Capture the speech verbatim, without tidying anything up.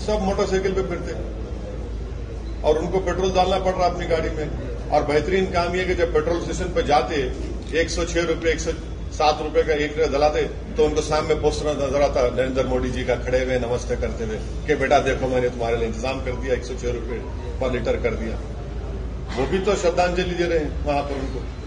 सब मोटरसाइकिल पे फिरते और उनको पेट्रोल डालना पड़ रहा अपनी गाड़ी में। और बेहतरीन काम यह कि जब पेट्रोल स्टेशन पे जाते एक सौ छह रुपये एक सौ सात रुपये का एक लीटर डलाते तो उनको सामने पोस्टर नजर आता नरेंद्र मोदी जी का खड़े हुए नमस्ते करते हुए कि बेटा देखो मैंने तुम्हारे लिए इंतजाम कर दिया, एक सौ छह रुपये पर लीटर कर दिया। वो भी तो श्रद्धांजलि दे रहे हैं वहां पर उनको।